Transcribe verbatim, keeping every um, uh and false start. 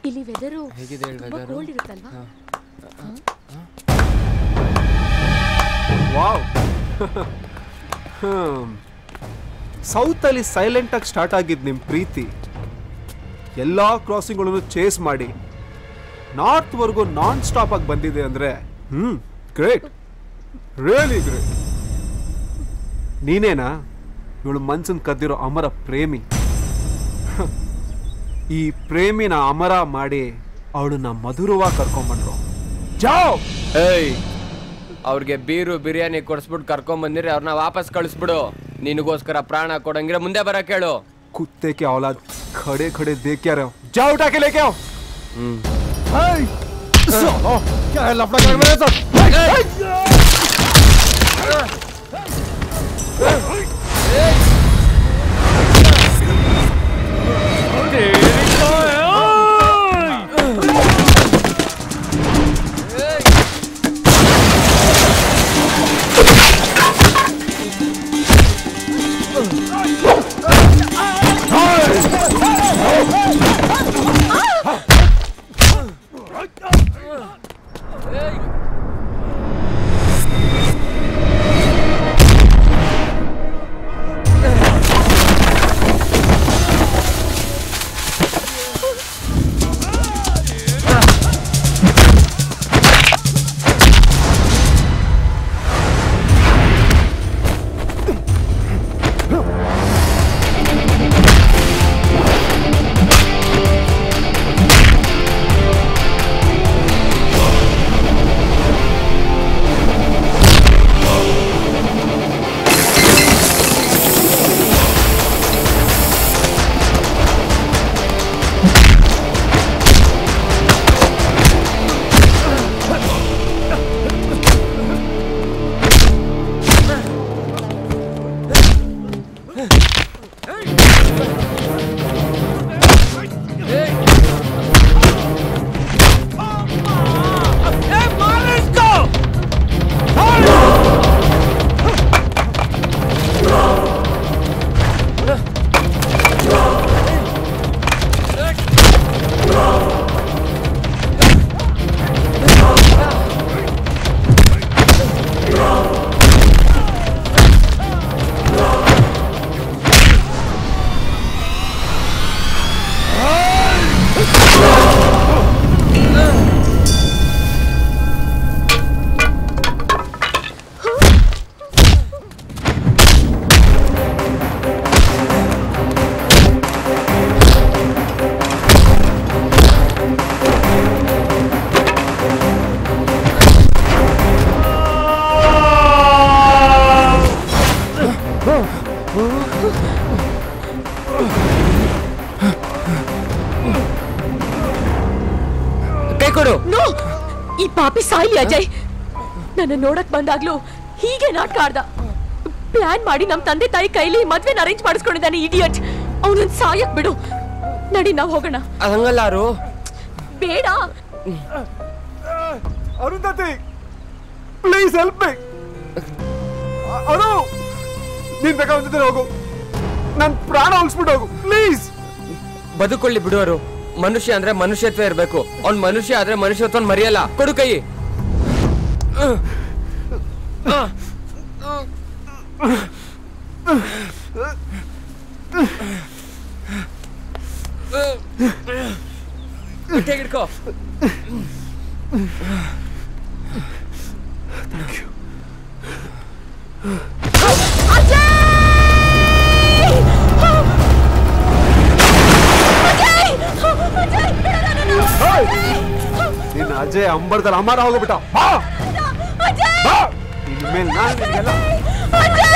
ಇಲ್ಲಿ ವೆದರು ಹೇಗಿದೆ ತುಂಬಾ ಕೋಲ್ಡ್ ಇರುತ್ತಲ್ವಾ? ವಾವ್. ಸೌತ್ ಅಲ್ಲಿ ಸೈಲೆಂಟ್ ಆಗಿ ಸ್ಟಾರ್ಟ್ ಆಗಿದ್ದು ನಿಮ್ಮ ಪ್ರೀತಿ ಎಲ್ಲ ಕ್ರಾಸಿಂಗ್ಗಳನ್ನು ಚೇಸ್ ಮಾಡಿ ನಾರ್ತ್ ವರ್ಗೂ ನಾನ್ ಸ್ಟಾಪ್ ಆಗಿ ಬಂದಿದೆ ಅಂದ್ರೆ ಹ್ಮ್ ಗ್ರೇಟ್, ರಿಯಲಿ ಗ್ರೇಟ್. ನೀನೇನಾ ಇವಳು ಮನ್ಸನ್ ಕದ್ದಿರೋ ಅಮರ ಪ್ರೇಮಿ? ಈ ಪ್ರೇಮಿನ ಅಮರ ಮಾಡಿ ಅವಳನ್ನ ಮಧುರವಾಗಿ ಕರ್ಕೊಂಡ್ಬಂದ್ರು. ಜಾವ್. ಏಯ್, ಅವ್ರಿಗೆ ಬೀರು ಬಿರಿಯಾನಿ ಕೊಡಿಸ್ಬಿಟ್ಟು ಕರ್ಕೊಂಡ್ ಬಂದಿರಿ, ಅವ್ರನ್ನ ವಾಪಸ್ ಕಳಿಸ್ಬಿಡು. ನಿನಗೋಸ್ಕರ ಪ್ರಾಣ ಕೊಡಂಗಿರ ಮುಂದೆ ಬರಕ್ ಹೇಳು. कुत्ते के औलाद खड़े खड़े देख क्या रहे हो? जाओ उठा के लेके आओ. क्या है लफड़ा कर मेरे साथ? ನೋ, ಈ ಪಾಪಿ ಸಾಯಿ ಅಜಯ್ ನನ್ನ ನೋಡಕ್ ಬಂದಾಗ್ಲೂ ಹೀಗೆ ನಾಟಕ ಆಡ್ದ. ಪ್ಲಾನ್ ಮಾಡಿ ನಮ್ ತಂದೆ ತಾಯಿ ಕೈಲಿ ಮದ್ವೆನ ಅರೇಂಜ್ ಮಾಡಿಸ್ಕೊಂಡಿದ್ದಾನೆ ಇಡಿಯಟ್. ಅವನನ್ನ ಸಾಯಕ್ ಬಿಡು. ನಡಿ ನಾವ್ ಹೋಗೋಣ. ಹಂಗಲ್ಲಾರು ಬೇಡ. Arundhati please help me. Aru ನೀನ್ ಬೇಕಾದ್ರೆ ಹೋಗು, ನನ್ ಪ್ರಾಣ ಉಳಿಸ್ಬಿಟ್ಟು ಹೋಗು ಪ್ಲೀಸ್. ಬದುಕೊಳ್ಳಿ ಬಿಡುವರು. ಮನುಷ್ಯ ಅಂದ್ರೆ ಮನುಷ್ಯತ್ವ ಇರ್ಬೇಕು. ಅವ್ನ್ ಮನುಷ್ಯ ಆದ್ರೆ ಮನುಷ್ಯತ್ವ ಮರೆಯಲ್ಲ. ಕೊಡು ಕೈ. ಹಿಡ್ಕೋ. ನಿನ್ನ ಅಜಯ್ ಅಂಬರ್ದಲ್ಲಿ ಅಮರ ಹೋಗ್ಬಿಟ್ಟ. ಇನ್ಮೇಲೆ ನಾನು